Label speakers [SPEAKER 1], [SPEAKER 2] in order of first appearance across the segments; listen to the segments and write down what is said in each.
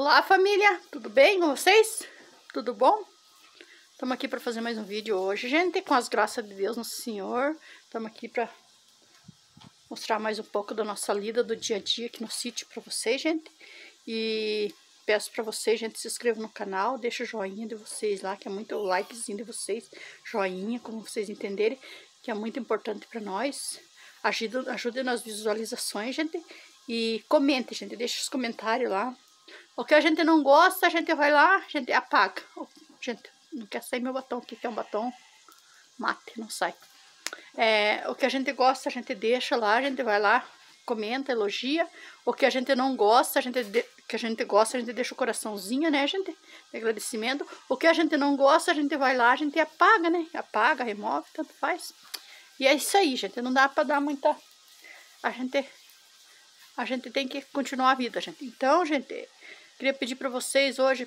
[SPEAKER 1] Olá, família, tudo bem com vocês? Tudo bom? Estamos aqui para fazer mais um vídeo hoje, gente, com as graças de Deus Nosso Senhor. Estamos aqui para mostrar mais um pouco da nossa lida do dia a dia aqui no sítio para vocês, gente. E peço para vocês, gente, se inscrevam no canal, deixa o joinha de vocês lá, que é muito o likezinho de vocês, joinha, como vocês entenderem, que é muito importante para nós. Ajude nas visualizações, gente, e comente, gente, deixa os comentários lá. O que a gente não gosta, a gente vai lá, a gente apaga. Gente, não quer sair meu batom aqui, que é um batom mate, não sai. O que a gente gosta, a gente deixa lá, a gente vai lá, comenta, elogia. O que a gente não gosta, a gente deixa o coraçãozinho, né, gente? De agradecimento. O que a gente não gosta, a gente vai lá, a gente apaga, né? Apaga, remove, tanto faz. E é isso aí, gente. Não dá pra dar muita... A gente tem que continuar a vida, gente. Então, gente... Queria pedir pra vocês hoje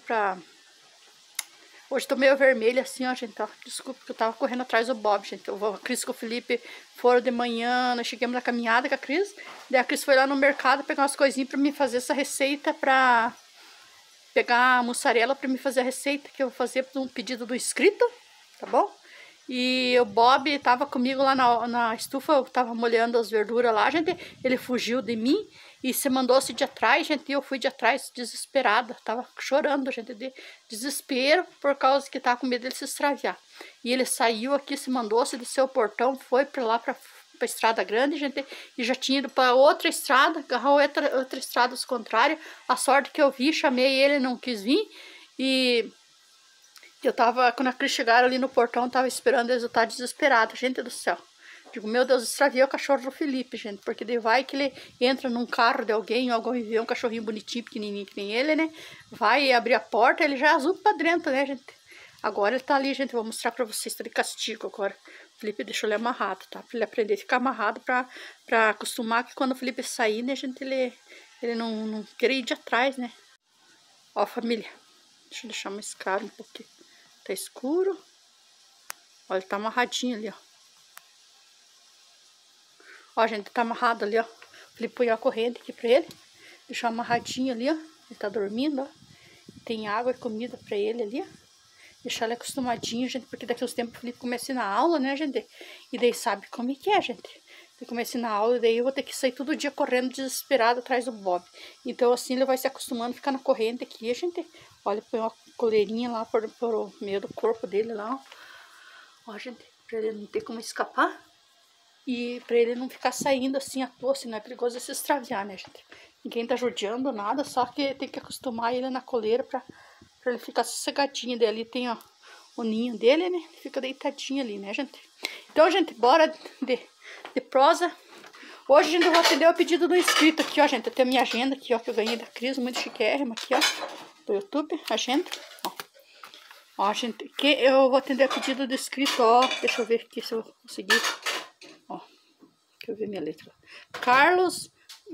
[SPEAKER 1] Hoje tô meio vermelha assim, ó, gente, ó. Desculpa que eu tava correndo atrás do Bob, gente. A Cris e o Felipe foram de manhã, nós chegamos na caminhada com a Cris. Daí a Cris foi lá no mercado pegar umas coisinhas pra me fazer essa receita, pra pegar a mussarela pra me fazer a receita que eu vou fazer por um pedido do inscrito, tá bom? E o Bob tava comigo lá na estufa, eu tava molhando as verduras lá, gente. Ele fugiu de mim e se mandou-se de atrás, gente. E eu fui de atrás desesperada, tava chorando, gente, de desespero, por causa que tava com medo dele se extraviar. E ele saiu aqui, se mandou-se, desceu o portão, foi pra lá pra estrada grande, gente. E já tinha ido pra outra estrada, agarrou outra estrada ao contrário. A sorte que eu vi, chamei ele, não quis vir. E... eu tava, quando a Cris chegaram ali no portão, tava esperando eles, eu tava desesperada, gente do céu. Digo, meu Deus, extraviei o cachorro do Felipe, gente, porque daí vai que ele entra num carro de alguém, ou alguém vê um cachorrinho bonitinho, pequenininho que nem ele, né? Vai abrir a porta, ele já é azul pra dentro, né, gente? Agora ele tá ali, gente, vou mostrar pra vocês, tá de castigo agora. O Felipe deixou ele amarrado, tá? Pra ele aprender a ficar amarrado, pra acostumar que quando o Felipe sair, né, gente, ele não querer ir de atrás, né? Ó, família, deixa eu deixar mais claro um pouquinho. Tá escuro. Olha, ele tá amarradinho ali, ó. Ó, gente, tá amarrado ali, ó. O Felipe põe a corrente aqui pra ele. Deixou amarradinho ali, ó. Ele tá dormindo, ó. Tem água e comida pra ele ali, ó. Deixar ele acostumadinho, gente, porque daqui a uns tempos o Felipe começa a ir na aula, né, gente? E daí sabe como é que é, gente. Ele começa a ir na aula e daí eu vou ter que sair todo dia correndo desesperado atrás do Bob. Então, assim, ele vai se acostumando a ficar na corrente aqui, gente. Olha, põe uma coleirinha lá por meio do corpo dele lá, ó. Ó, gente, pra ele não ter como escapar. E pra ele não ficar saindo assim à toa, assim, não é perigoso se extraviar, né, gente? Ninguém tá judiando nada, só que tem que acostumar ele na coleira pra ele ficar sossegadinho. Daí ali tem, ó, o ninho dele, né? Fica deitadinho ali, né, gente? Então, gente, bora de prosa. Hoje a gente vai atender o pedido do inscrito aqui, ó, gente. Eu tenho a minha agenda aqui, ó, que eu ganhei da Cris, muito chiquérrima aqui, ó, do YouTube, agenda, ó. Ó, gente, que eu vou atender o pedido do inscrito, ó. Deixa eu ver aqui se eu conseguir. Ó, deixa eu ver minha letra. Carlos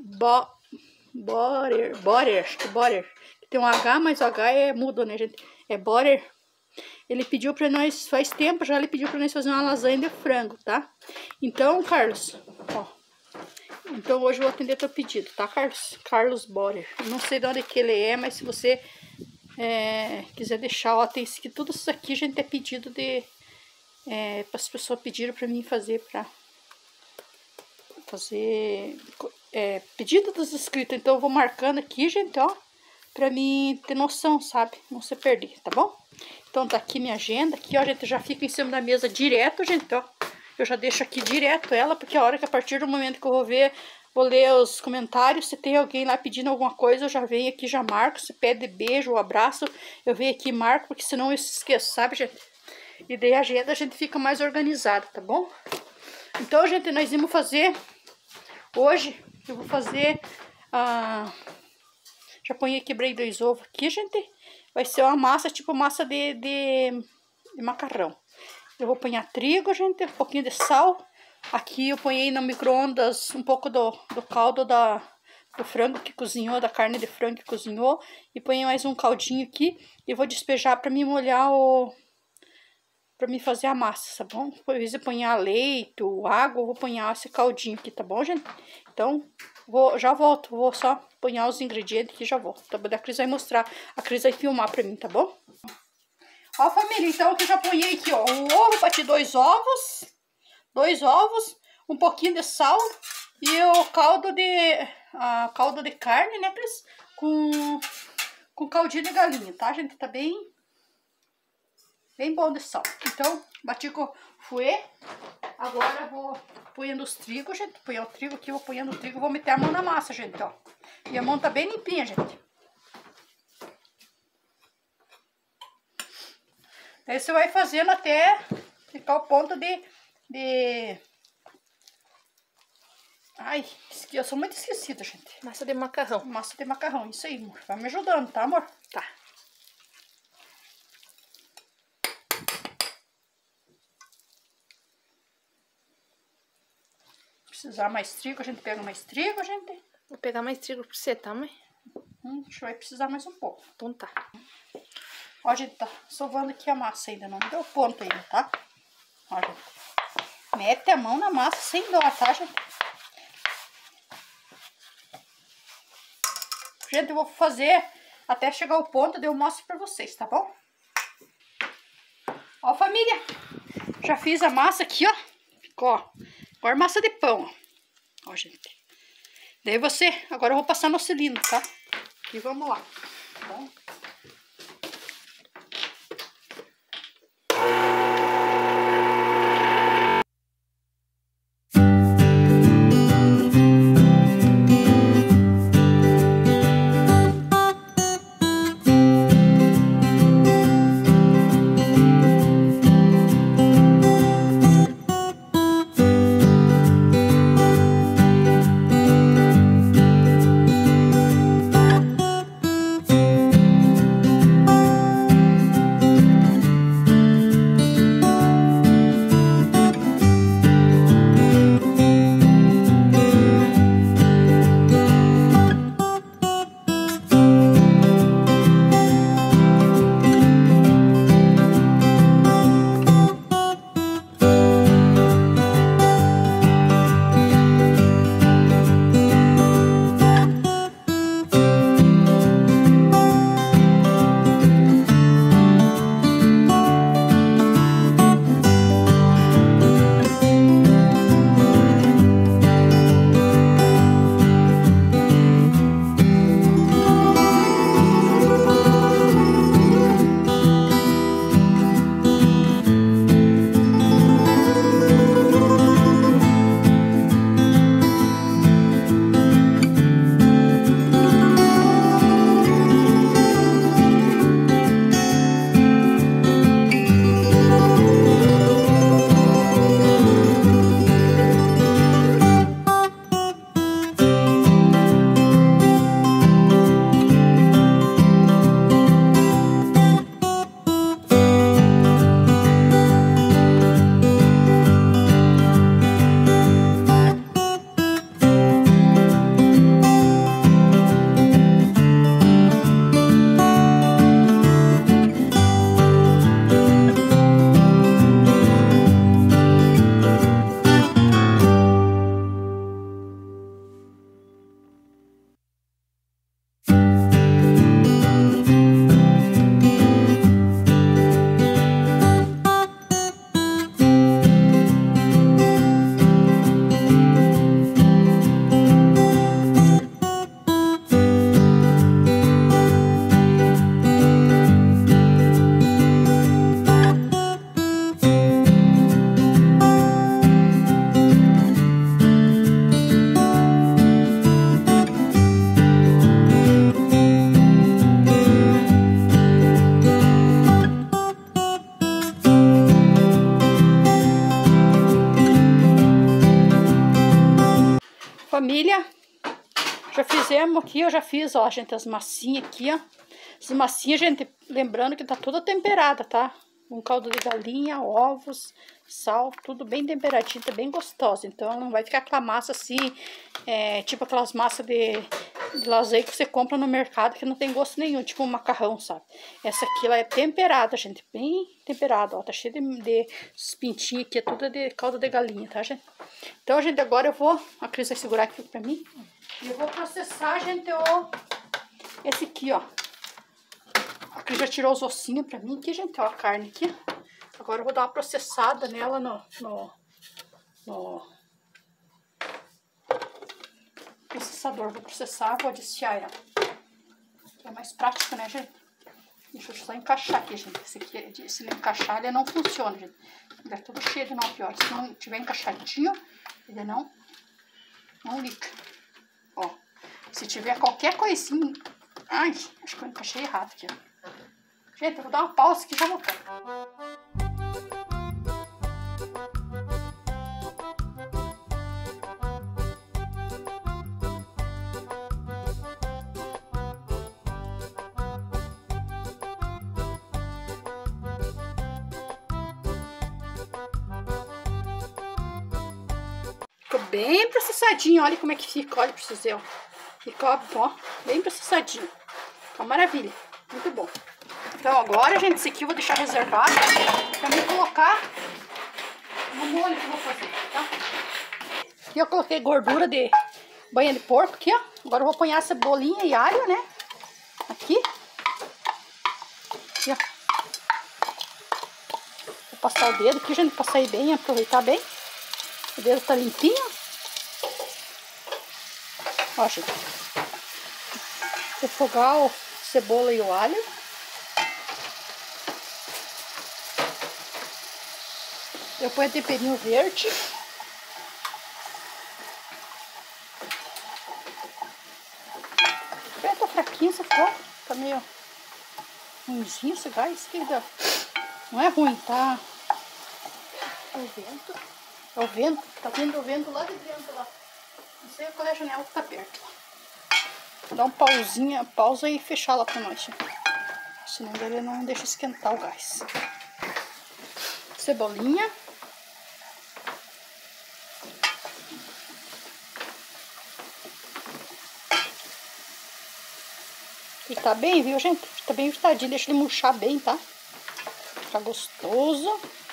[SPEAKER 1] Borer, acho que Borer. Tem um H, mas o H é mudo, né, gente? É Borer. Ele pediu pra nós, faz tempo já, ele pediu pra nós fazer uma lasanha de frango, tá? Então, Carlos, ó. Então hoje eu vou atender teu pedido, tá, Carlos? Carlos Borer. Eu não sei de onde que ele é, mas se você quiser deixar, ó, tem isso aqui, tudo isso aqui, gente, é pedido de... as pessoas pediram pra mim fazer, pedido dos inscritos. Então eu vou marcando aqui, gente, ó, pra mim ter noção, sabe? Não se perder, tá bom? Então tá aqui minha agenda, aqui, ó, gente, já fica em cima da mesa direto, gente, ó. Eu já deixo aqui direto ela, porque a hora que a partir do momento que eu vou ler os comentários, se tem alguém lá pedindo alguma coisa, eu já venho aqui, já marco. Se pede beijo ou abraço, eu venho aqui e marco, porque senão eu esqueço, sabe, gente? E daí a agenda a gente fica mais organizada, tá bom? Então, gente, nós vamos fazer... Hoje eu vou fazer... já ponhei, quebrei 2 ovos aqui, gente. Vai ser uma massa, tipo massa de macarrão. Eu vou pôr trigo, gente, um pouquinho de sal. Aqui eu ponhei no micro-ondas um pouco do caldo do frango que cozinhou, da carne de frango que cozinhou. E ponhei mais um caldinho aqui e vou despejar para me molhar para me fazer a massa, tá bom? Depois eu ponhar leite, água, eu vou ponhar esse caldinho aqui, tá bom, gente? Então, Já volto, vou só apanhar os ingredientes aqui e já volto. Tá bom? A Cris vai mostrar, a Cris vai filmar pra mim, tá bom? Ó, família, então que eu já ponhei aqui, ó, o ovo, bati 2 ovos, um pouquinho de sal e o caldo de carne, né, Cris? Com caldinho de galinha, tá, gente? Tá bem bom de sal. Então, bati com fouet. Agora eu vou ponhando os trigos, gente. Põe o trigo aqui, vou ponhando o trigo, vou meter a mão na massa, gente, ó. E a mão tá bem limpinha, gente. Aí você vai fazendo até ficar o ponto Ai, eu sou muito esquecida, gente.
[SPEAKER 2] Massa de macarrão.
[SPEAKER 1] Massa de macarrão, isso aí, amor. Vai me ajudando, tá, amor?
[SPEAKER 2] Tá.
[SPEAKER 1] Precisar mais trigo, a gente pega mais trigo, gente.
[SPEAKER 2] Vou pegar mais trigo pra você, tá, mãe?
[SPEAKER 1] A gente vai precisar mais um pouco.
[SPEAKER 2] Então tá.
[SPEAKER 1] Ó, gente, tá sovando aqui a massa ainda, não deu ponto ainda, tá? Ó, gente. Mete a mão na massa sem dó, tá, gente? Gente, eu vou fazer até chegar ao ponto, daí eu mostro pra vocês, tá bom? Ó, família, já fiz a massa aqui, ó. Ficou, ó. Agora massa de pão, ó. Ó, gente. Daí agora eu vou passar no cilindro, tá? E vamos lá, tá bom? Família, já fizemos aqui, eu já fiz, ó, gente, as massinhas aqui, ó. As massinhas, gente, lembrando que tá toda temperada, tá? Um caldo de galinha, ovos, sal, tudo bem temperadinho, tá bem gostosa. Então ela não vai ficar aquela massa assim, tipo aquelas massas de lasanha que você compra no mercado que não tem gosto nenhum, tipo um macarrão, sabe? Essa aqui ela é temperada, gente, bem temperada, ó, tá cheia de pintinhos aqui, é tudo de caldo de galinha, tá, gente? Então, gente, agora eu vou, a Cris vai segurar aqui pra mim, e eu vou processar, gente, esse aqui, ó. A Cris já tirou os ossinhos pra mim aqui, gente, ó, a carne aqui. Agora eu vou dar uma processada nela no processador. Vou processar, vou desfiar ela. É mais prático, né, gente? Deixa eu só encaixar aqui, gente. Esse aqui, se não encaixar, ele não funciona, gente. Ele é todo cheio de 9 horas. Se não tiver encaixadinho, ele não liga. Ó, se tiver qualquer coisinha... Ai, acho que eu encaixei errado aqui, ó. Gente, eu vou dar uma pausa aqui e já voltar. Ficou bem processadinho, olha como é que fica, olha pra vocês verem, ó. Ficou, ó, bem processadinho. Ficou maravilha, muito bom. Então agora, gente, esse aqui eu vou deixar reservado pra me colocar no molho que eu vou fazer, tá? Aqui eu coloquei gordura de banha de porco aqui, ó. Agora eu vou apanhar cebolinha e alho, né? Aqui. Aqui, ó. Vou passar o dedo aqui, gente, pra sair bem, aproveitar bem. O dedo tá limpinho. Ó, gente. Refogar a cebola e o alho. Eu ponho temperinho verde. Tá fraquinho esse fogo. Tá meio ruimzinho esse gás. Não é ruim, tá? É o vento. É o vento. Tá vindo o vento lá de dentro, lá. Não sei qual é a janela que tá perto. Vou dar um pausa e fechar lá pra nós. Senão ele não deixa esquentar o gás. Cebolinha. Ele tá bem, viu, gente? Tá bem fritadinho, deixa ele murchar bem, tá? Fica gostoso.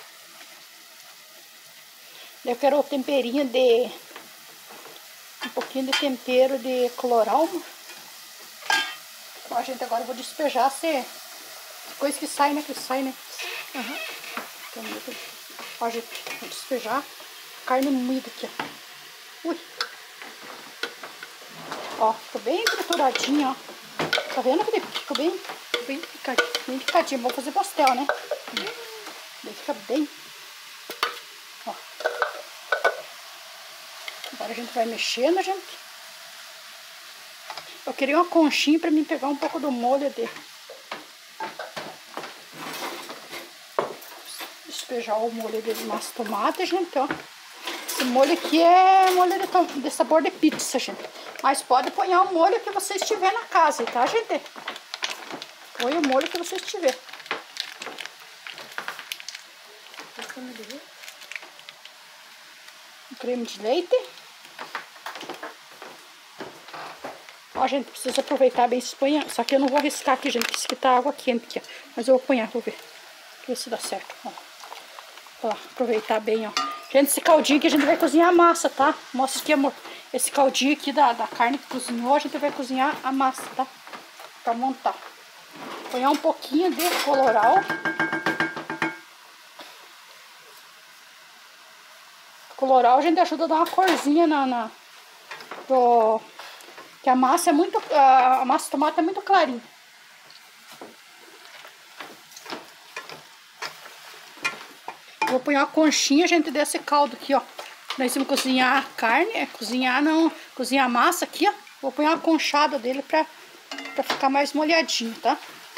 [SPEAKER 1] Eu quero o temperinho de... um pouquinho de tempero de colorau. Ó, gente, agora eu vou despejar essa coisa que sai, né? Uhum. Ó, gente, vou despejar carne moída aqui, ó. Ui. Ó, ficou bem trituradinho, ó. Tá vendo, Felipe? Ficou bem picadinho. Vou fazer pastel, né? Daí fica bem. Ó. Agora a gente vai mexendo, gente. Eu queria uma conchinha pra mim pegar um pouco do molho de... despejar o molho de massa tomate, gente, ó. Esse molho aqui é molho de sabor de pizza, gente. Mas pode pôr o molho que vocês tiver na casa, tá, gente? Põe o molho que vocês tiver. Um creme de leite. Ó, gente, precisa aproveitar bem esse banho. Só que eu não vou arriscar aqui, gente, que isso aqui tá água quente aqui, ó. Mas eu vou apanhar, vou ver se dá certo, ó. Ó, aproveitar bem, ó. Gente, esse caldinho aqui a gente vai cozinhar a massa, tá? Mostra aqui, amor. Esse caldinho aqui da carne que cozinhou, a gente vai cozinhar a massa, tá? Pra montar. Põe um pouquinho de colorau. Colorau a gente ajuda a dar uma corzinha que a massa é muito... a massa de tomate é muito clarinha. Vou pôr uma conchinha, gente, desse caldo aqui, ó. Nós vamos cozinhar a carne, cozinhar a massa aqui, ó. Vou pôr uma conchada dele pra ficar mais molhadinho, tá?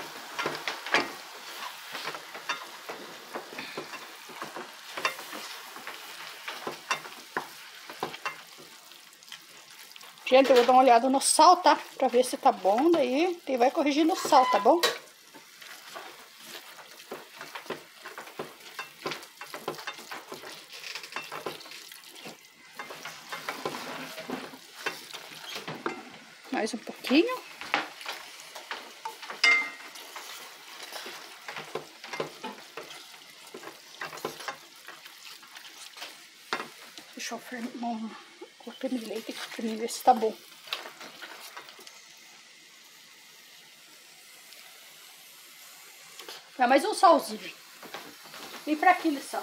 [SPEAKER 1] Gente, eu vou dar uma olhada no sal, tá? Pra ver se tá bom, daí vai corrigindo o sal, tá bom? pouquinho. Deixa eu fermentar o creme de leite aqui pra mim ver se tá bom. Dá mais um salzinho. Bem fraquinho de sal.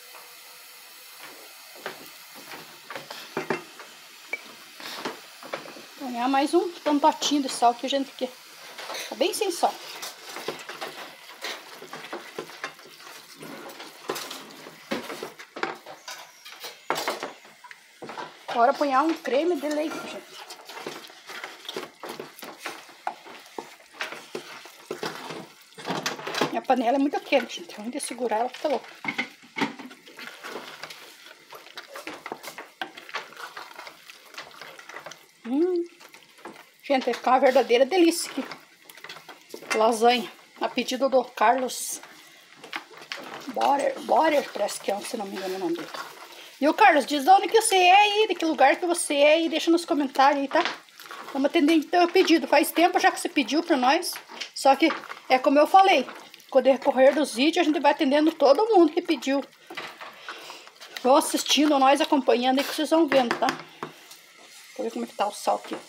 [SPEAKER 1] Põe mais um tantotinho de sal que a gente quer. Tá bem sem sal. Agora põe um creme de leite, gente. Minha panela é muito quente, gente. Onde eu segurar ela fica louca. Gente, vai ficar uma verdadeira delícia aqui. Lasanha. A pedido do Carlos Borer, parece que é, se não me engano o nome dele. E o Carlos, diz de onde que você é aí, de que lugar que você é aí, deixa nos comentários aí, tá? Vamos atender então o pedido. Faz tempo já que você pediu pra nós. Só que é como eu falei, com o decorrer dos vídeos a gente vai atendendo todo mundo que pediu. Vão assistindo nós, acompanhando aí que vocês vão vendo, tá? Vou ver como é que tá o sal aqui.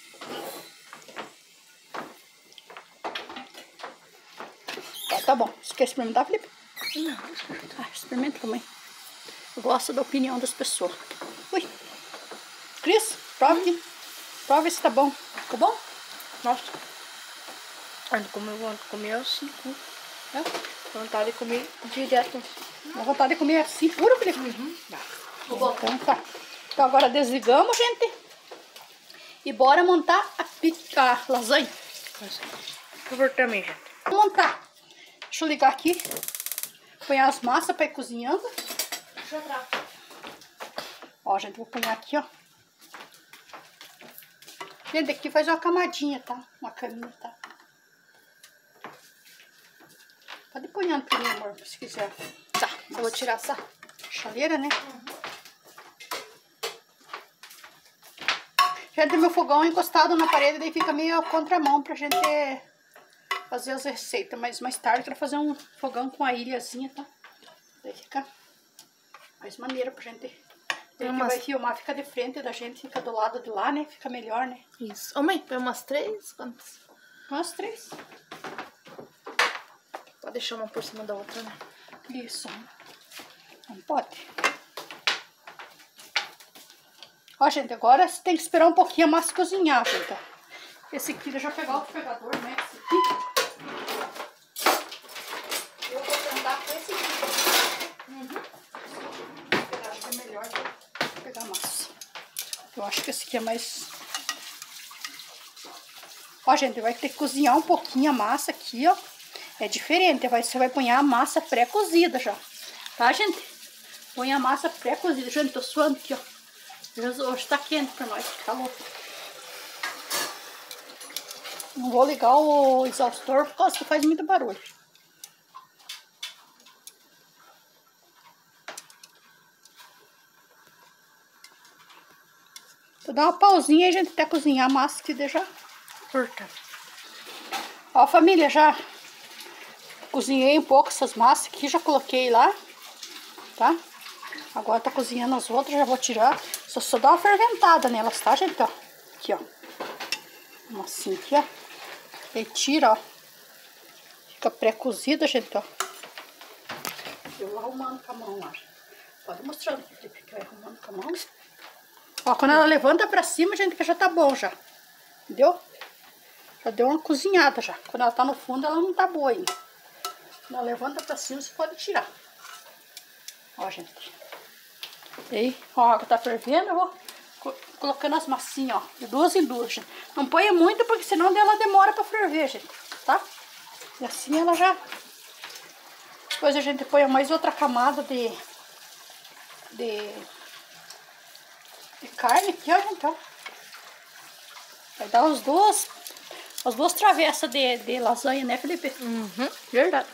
[SPEAKER 1] Tá bom. Você quer experimentar, Felipe?
[SPEAKER 2] Não.
[SPEAKER 1] Ah, experimenta também. Eu gosto da opinião das pessoas. Ui. Cris, prova aqui. Prova se tá bom. Ficou bom?
[SPEAKER 2] Nossa. Como eu vou comer assim.
[SPEAKER 1] É?
[SPEAKER 2] Vontade de comer direto.
[SPEAKER 1] Dá vontade de comer assim, puro, Felipe? Ficou bom. Então tá. Então agora desligamos, gente. E bora montar a lasanha.
[SPEAKER 2] Por favor, também, gente.
[SPEAKER 1] Vamos montar. Deixa eu ligar aqui. Põe as massas pra ir cozinhando.
[SPEAKER 2] Deixa eu entrar.
[SPEAKER 1] Ó, gente, vou pôr aqui, ó. Gente, aqui faz uma camadinha, tá? Uma caminha, tá? Pode ir ponhando pra mim, amor, se quiser.
[SPEAKER 2] Tá, eu vou tirar essa
[SPEAKER 1] chaleira, né? Gente, meu fogão é encostado na parede, daí fica meio contramão pra gente fazer as receitas. Mas mais tarde eu quero fazer um fogão com a ilhazinha, tá? Daí fica mais maneiro pra gente. Daí que vai filmar, fica de frente da gente, fica do lado de lá, né? Fica melhor, né?
[SPEAKER 2] Isso. Ô, mãe, põe umas 3? Quantas?
[SPEAKER 1] Umas 3.
[SPEAKER 2] Pode deixar uma por cima da outra, né?
[SPEAKER 1] Isso. Não pode. Ó, gente, agora você tem que esperar um pouquinho a massa cozinhar, gente. Esse aqui, deixa eu pegar o pegador, né? Esse aqui. Eu vou tentar com esse aqui. Eu acho que é melhor pegar a massa. Eu acho que esse aqui é mais... Ó, gente, vai ter que cozinhar um pouquinho a massa aqui, ó. É diferente, você vai pôr a massa pré-cozida já. Tá, gente? Põe a massa pré-cozida. Gente, tô suando aqui, ó. Hoje tá quente pra nós, tá louco. Não vou ligar o exaustor por causa que faz muito barulho. Vou dar uma pausinha e a gente até cozinhar a massa que deixa curta. Ó, família, já cozinhei um pouco essas massas aqui, já coloquei lá, tá? Agora tá cozinhando as outras, já vou tirar. Só dá uma ferventada nelas, tá, gente? Ó, aqui, ó. Assim aqui, ó. E tira, ó. Fica pré-cozida, gente, ó. Eu vou arrumando com a mão lá. Pode mostrar aqui, fica arrumando com a mão. Ó, quando ela levanta pra cima, gente, que já tá bom já. Entendeu? Já deu uma cozinhada já. Quando ela tá no fundo, ela não tá boa ainda. Quando ela levanta pra cima, você pode tirar. Ó, gente. E aí, ó, a água tá fervendo, eu vou colocando as massinhas, ó, de duas em duas, gente. Não põe muito, porque senão ela demora pra ferver, gente, tá? E assim ela já... Depois a gente põe mais outra camada de carne aqui, ó, gente, ó. Vai dar as duas travessas de lasanha, né, Felipe?
[SPEAKER 2] Verdade.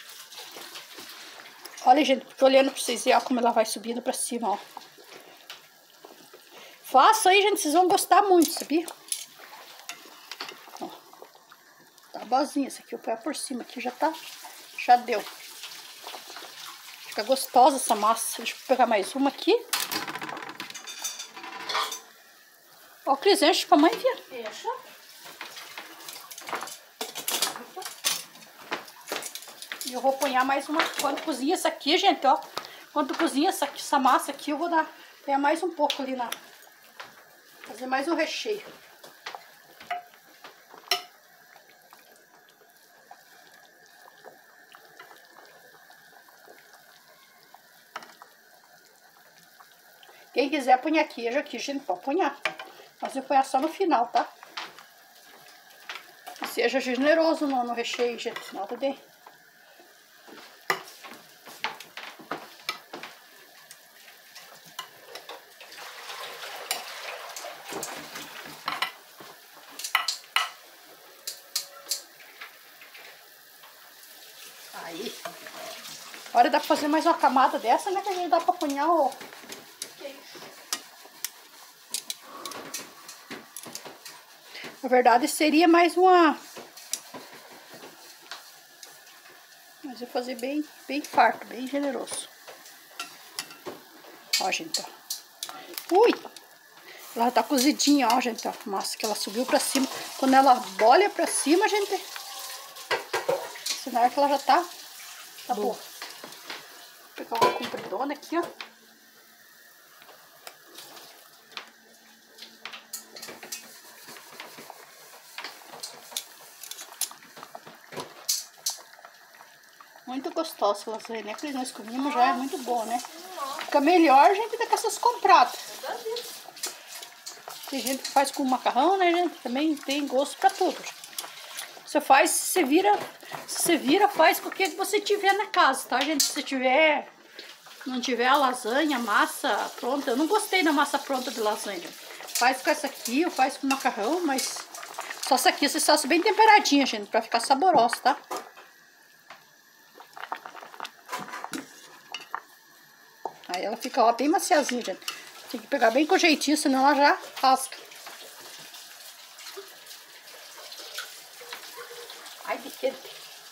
[SPEAKER 1] Olha, gente, tô olhando pra vocês verem, ó, como ela vai subindo pra cima, ó. Faça aí, gente, vocês vão gostar muito, sabia? boazinha. Essa aqui eu ponho por cima, aqui já tá, já deu. Fica gostosa essa massa. Deixa eu pegar mais uma aqui. Ó, Cris, enche pra mãe, via.
[SPEAKER 2] Enche.
[SPEAKER 1] E eu vou ponhar mais uma. Quando cozinha essa aqui, gente, ó. Quando cozinha essa massa aqui, eu vou ponhar mais um pouco ali na... Fazer mais um recheio. Quem quiser ponhar queijo aqui, gente, pode ponhar. Mas eu ponho só no final, tá? E seja generoso no recheio, gente. Nada de... Aí. Agora dá pra fazer mais uma camada dessa, né? Que a gente dá pra punhar o... Na verdade, seria mais uma... Mas eu vou fazer bem farto, bem generoso. Ó, gente, ó. Ui! Ela tá cozidinha, ó, gente, ó. Massa que ela subiu pra cima. Quando ela bolha pra cima, gente... Sinal é que ela já tá boa. Vou pegar uma compridona aqui, ó. Muito gostosa essa lasanha, né? Que nós comemos já é muito boa, né? Fica melhor, gente, do que essas compradas. Tem gente que faz com macarrão, né, gente? Também tem gosto pra tudo. Você faz, se você vira, faz com o que você tiver na casa, tá, gente? Se não tiver a lasanha, a massa pronta. Eu não gostei da massa pronta de lasanha. Faz com essa aqui, ou faz com macarrão, mas só essa aqui, essa salsa bem temperadinha, gente, pra ficar saborosa, tá? Aí ela fica, ó, bem maciazinha, gente. Tem que pegar bem com jeitinho, senão ela já rasga. Ai, que quente.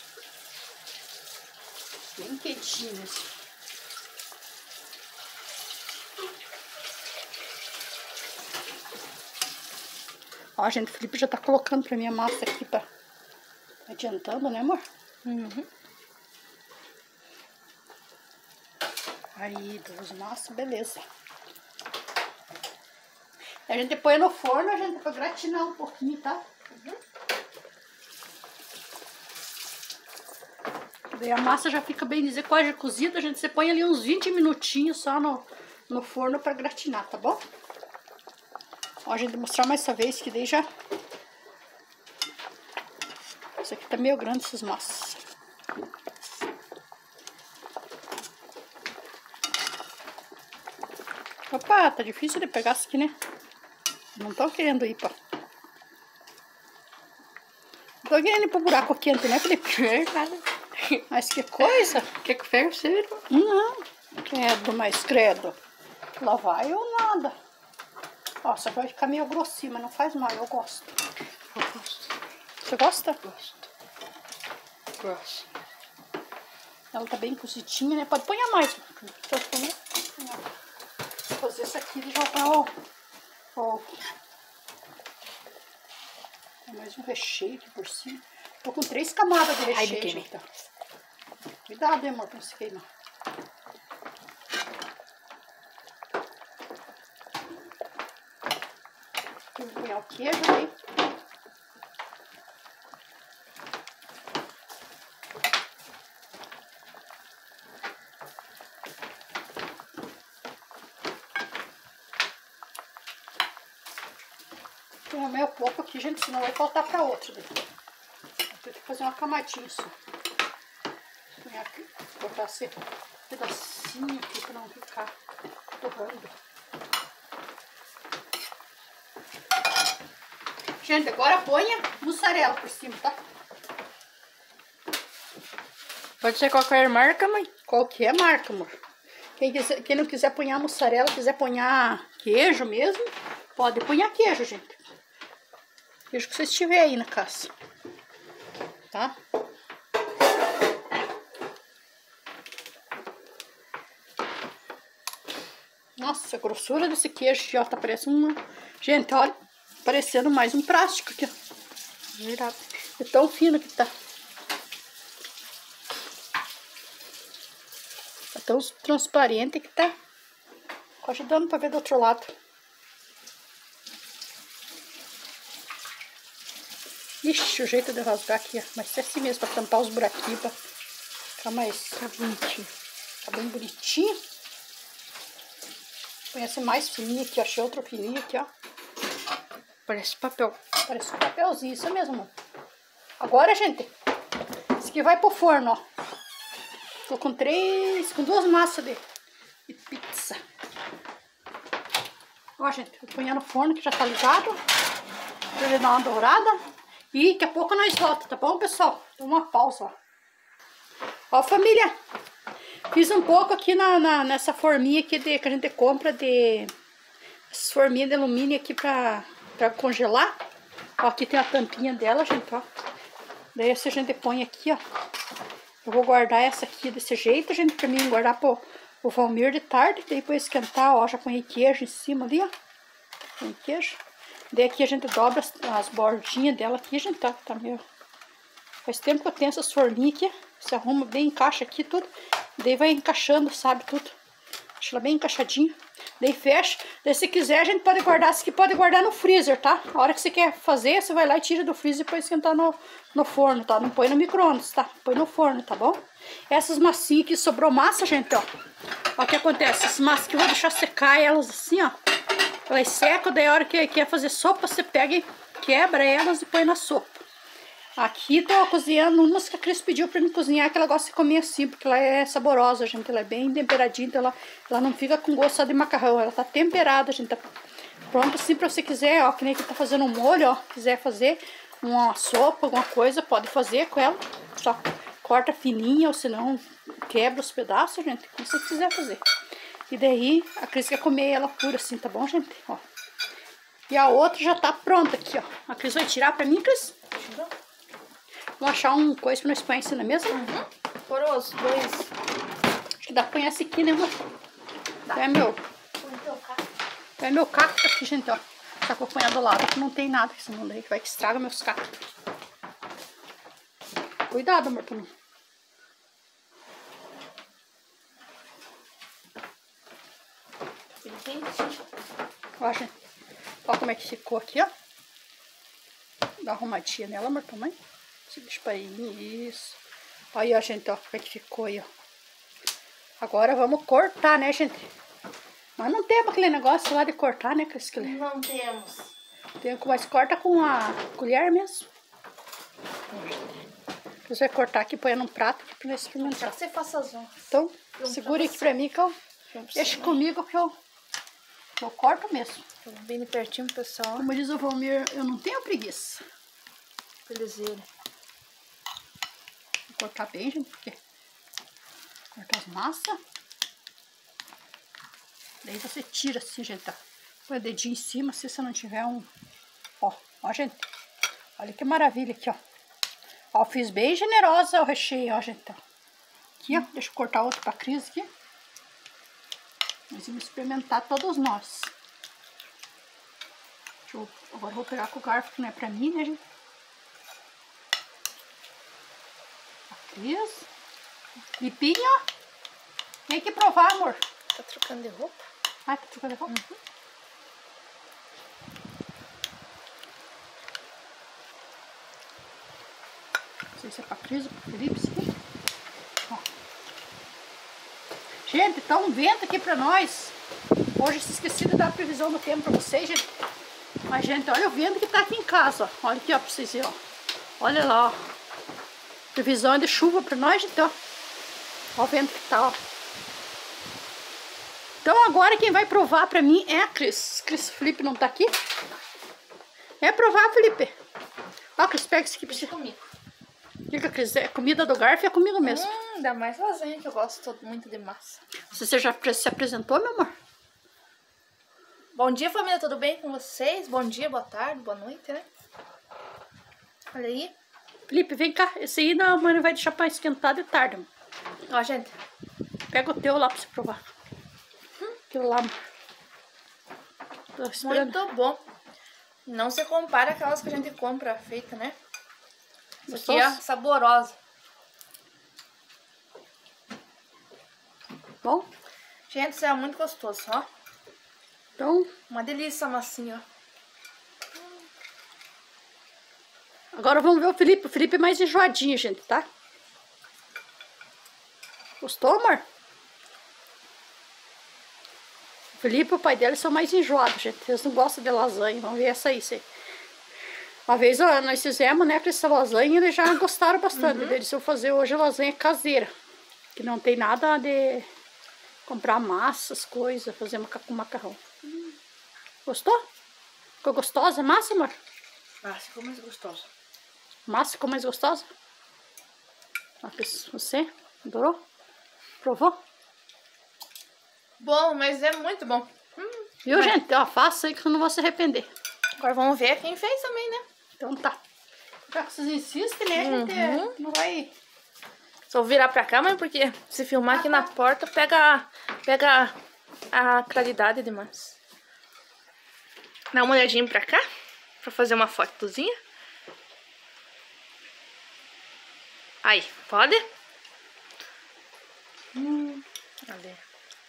[SPEAKER 1] Bem quentinho assim. Ó, gente, o Felipe já tá colocando pra minha massa aqui, adiantando, né, amor?
[SPEAKER 2] Uhum.
[SPEAKER 1] Aí, duas massas, beleza. A gente põe no forno, a gente vai gratinar um pouquinho, tá? Uhum. Daí a massa já fica bem dizer, quase cozida, a gente você põe ali uns 20 minutinhos só no forno pra gratinar, tá bom? Ó, a gente vai mostrar mais essa vez que daí já... Isso aqui tá meio grande, essas massas. Opa, tá difícil de pegar isso aqui, né? Não tô querendo ir, pá. Não tô querendo ir pro buraco quente, né, Felipe? Mas que coisa.
[SPEAKER 2] Quer que ferve você?
[SPEAKER 1] Não, credo, mas credo. Lá vai ou nada. Ó, só vai ficar meio grossinho, mas não faz mal, eu gosto.
[SPEAKER 2] Eu gosto.
[SPEAKER 1] Você gosta?
[SPEAKER 2] Gosto. Gosto.
[SPEAKER 1] Ela tá bem cozidinha, né? Pode pôr mais. Vou fazer isso aqui e jogar mais um recheio aqui por cima. Tô com 3 camadas de recheio, gente. Cuidado, hein, amor, pra não se queimar. Vou pegar o queijo aí. Vou meio pouco aqui, gente, senão vai faltar pra outro. Vou ter que fazer uma camadinha só. Vou aqui, botar esse pedacinho aqui pra não ficar torrando. Gente, agora ponha mussarela por cima, tá?
[SPEAKER 2] Pode ser qualquer marca, mãe?
[SPEAKER 1] Qualquer marca, amor. Quem não quiser ponhar mussarela, quiser ponhar queijo mesmo, pode ponhar queijo, gente. Queijo que vocês tiverem aí na casa. tá? Nossa, a grossura desse queijo aqui, ó, tá parecendo uma... Gente, olha, parecendo mais um plástico aqui, ó.
[SPEAKER 2] Verdade.
[SPEAKER 1] É tão fino que tá. Tá tão transparente que tá quase dando pra ver do outro lado. Ixi, o jeito de rasgar aqui, ó. Mas é assim mesmo, pra tampar os buraquinhos, pra ficar mais bonitinho. Tá bem bonitinho. Conhece mais fininho aqui, ó. Achei outro fininho aqui, ó.
[SPEAKER 2] Parece papel.
[SPEAKER 1] Parece um papelzinho, isso mesmo. Agora, gente, esse aqui vai pro forno, ó. Tô com duas massas de pizza. Ó, gente, vou pôr no forno que já tá ligado. Pra ele dar uma dourada. E daqui a pouco nós voltamos, tá bom, pessoal? Dá uma pausa, ó. Ó, família. Fiz um pouco aqui nessa forminha aqui que a gente compra de... Essas forminhas de alumínio aqui pra congelar. Ó, aqui tem a tampinha dela, gente, ó. Daí essa a gente põe aqui, ó. Eu vou guardar essa aqui desse jeito, gente, pra mim guardar pro Valmir de tarde. Daí depois esquentar, ó, já põe queijo em cima ali, ó. Põe queijo. Daí aqui a gente dobra as bordinhas dela aqui, gente, tá meio... Faz tempo que eu tenho essas forminhas aqui. Se arruma bem, encaixa aqui tudo. Daí vai encaixando, sabe, tudo. Deixa ela bem encaixadinha. Daí fecha. Daí se quiser a gente pode guardar. Isso aqui pode guardar no freezer, tá? A hora que você quer fazer, você vai lá e tira do freezer pra esquentar no forno, tá? Não põe no micro-ondas, tá? Põe no forno, tá bom? Essas massinhas aqui, sobrou massa, gente, ó. Ó o que acontece. Essas massas aqui eu vou deixar secar elas assim, ó. Elas secam, daí a hora que quer fazer sopa, você pega e quebra elas e põe na sopa. Aqui tô cozinhando umas que a Cris pediu pra mim cozinhar, que ela gosta de comer assim, porque ela é saborosa, gente. Ela é bem temperadinha, então ela não fica com gosto só de macarrão. Ela tá temperada, gente. Tá pronta assim pra você quiser, ó. Que nem que tá fazendo um molho, ó. Quiser fazer uma sopa, alguma coisa, pode fazer com ela. Só corta fininha, ou senão quebra os pedaços, gente. Como você quiser fazer. E daí a Cris quer comer ela pura assim, tá bom, gente? Ó. E a outra já tá pronta aqui, ó. A Cris vai tirar pra mim, Cris? Vamos achar um coisa pra nós pôr assim na mesa?
[SPEAKER 2] Uhum. Por os dois.
[SPEAKER 1] Acho que dá pra pôr essa aqui, né, amor?
[SPEAKER 2] Dá.
[SPEAKER 1] É meu cacto aqui, gente, ó. Só que eu ponho do lado, que não tem nada, senão daí vai que estraga meus cactos. Cuidado, amor, pra mim. Ó, gente. Ó como é que ficou aqui, ó. Dá uma arrumadinha nela, amor, também. Deixa pra aí, isso. Aí, ó, gente, ó, como é que ficou aí, ó. Agora vamos cortar, né, gente? Mas não temos aquele negócio lá de cortar, né, Cris?
[SPEAKER 2] Não temos.
[SPEAKER 1] Mas corta com a colher mesmo. Você vai cortar aqui, põe num prato aqui pra nós experimentar.
[SPEAKER 2] Já que você faça as honras.
[SPEAKER 1] Então, segura aqui pra mim que eu... Deixa comigo que eu corto mesmo.
[SPEAKER 2] Tô bem pertinho, pessoal.
[SPEAKER 1] Como diz o Valmir, eu não tenho preguiça.
[SPEAKER 2] Belezeira.
[SPEAKER 1] Vou cortar bem, gente, porque... Cortar as massas. Daí você tira assim, gente, ó. Põe o dedinho em cima, se você não tiver um... Ó, gente. Olha que maravilha aqui, ó. Ó, fiz bem generosa o recheio, ó, gente. Aqui, ó. Deixa eu cortar outro pra Cris aqui. Nós vamos experimentar todos nós. Agora eu vou pegar com o garfo, que não é pra mim, né, gente? A Cris. Lipinho, ó. Vem aqui provar, amor.
[SPEAKER 2] Tá trocando de roupa?
[SPEAKER 1] Ah, tá trocando de roupa?
[SPEAKER 2] Uhum.
[SPEAKER 1] Não sei se é pra Cris ou pra Felipe, sim. Ó. Gente, tá um vento aqui pra nós. Hoje eu esqueci de dar a previsão do tempo pra vocês, gente. Mas, gente, olha o vento que tá aqui em casa, ó. Olha aqui, ó, pra vocês verem, ó. Olha lá, ó. Previsão de chuva pra nós, gente, ó. Olha o vento que tá, ó. Então agora quem vai provar pra mim é a Cris. Cris, Felipe não tá aqui. É provar, Felipe. Ó, Cris, pega isso aqui pra você.
[SPEAKER 2] Comigo.
[SPEAKER 1] O que a Cris é? Comida do garfo é comigo mesmo.
[SPEAKER 2] Ainda mais lasanha, que eu gosto muito de massa.
[SPEAKER 1] Você já se apresentou, meu amor?
[SPEAKER 2] Bom dia, família, tudo bem com vocês? Bom dia, boa tarde, boa noite, né? Olha aí.
[SPEAKER 1] Felipe, vem cá. Esse aí não, mãe não vai deixar pra esquentar de tarde, amor.
[SPEAKER 2] Ó, gente.
[SPEAKER 1] Pega o teu lá pra você provar. Aquilo lá, amor. Tô esperando.
[SPEAKER 2] Muito bom. Não se compara aquelas que a gente compra feita, né? Isso aqui é
[SPEAKER 1] Gostoso?
[SPEAKER 2] saborosa.
[SPEAKER 1] Bom,
[SPEAKER 2] Gente, isso é muito gostoso, ó.
[SPEAKER 1] então,
[SPEAKER 2] Uma delícia a massinha, ó.
[SPEAKER 1] agora vamos ver o Felipe. O Felipe é mais enjoadinho, gente, tá? Gostou, amor? O Felipe e o pai dele são mais enjoados, gente. Eles não gostam de lasanha. Vamos ver essa aí, sim. Uma vez ó, nós fizemos, né, com essa lasanha e eles já gostaram bastante. Eles vão fazer hoje lasanha caseira. Que não tem nada de comprar massas, coisas, fazer com macarrão. Gostou? Ficou gostosa a massa, amor?
[SPEAKER 2] Ah, ficou mais gostosa.
[SPEAKER 1] Massa ficou mais gostosa? Você adorou? Provou?
[SPEAKER 2] Bom, mas é muito bom.
[SPEAKER 1] Viu, gente? Ó, faça aí que eu não vou se arrepender.
[SPEAKER 2] Agora vamos ver quem fez também, né?
[SPEAKER 1] Então tá. Já que vocês insistem, né? A gente não vai...
[SPEAKER 2] Só virar pra cá, mãe, porque se filmar aqui na porta, pega a claridade demais. Dá uma olhadinha pra cá, pra fazer uma fotozinha. Aí, pode? Ali.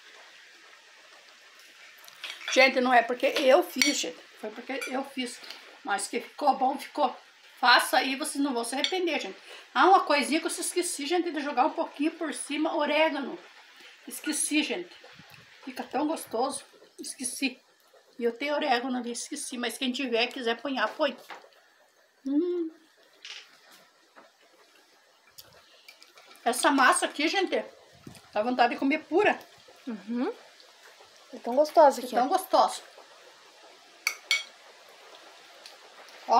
[SPEAKER 1] Gente, não é porque eu fiz, gente. Foi porque eu fiz. Mas que ficou bom, ficou. Faça aí, vocês não vão se arrepender, gente. Ah, uma coisinha que eu esqueci, gente, de jogar um pouquinho por cima, orégano. Esqueci, gente. Fica tão gostoso. Esqueci. E eu tenho orégano ali, esqueci. Mas quem tiver, quiser ponhar, põe. Essa massa aqui, gente, dá vontade de comer pura.
[SPEAKER 2] É tão gostosa aqui,
[SPEAKER 1] Tão gostosa. Ó.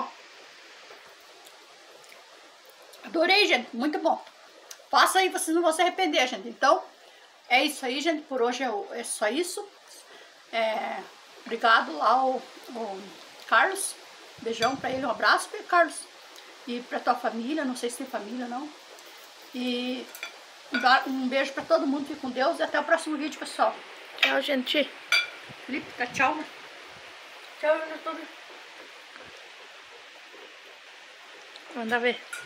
[SPEAKER 1] Adorei, gente. Muito bom. Faça aí, vocês não vão se arrepender, gente. Então, é isso aí, gente. Por hoje é só isso. Obrigado lá ao Carlos. Beijão pra ele, um abraço pra ele, Carlos. E pra tua família, não sei se tem família, não. E um beijo pra todo mundo. Fique com Deus e até o próximo vídeo, pessoal.
[SPEAKER 2] Tchau, gente.
[SPEAKER 1] Felipe, tá tchau, né?
[SPEAKER 2] Tchau, YouTube. Manda ver.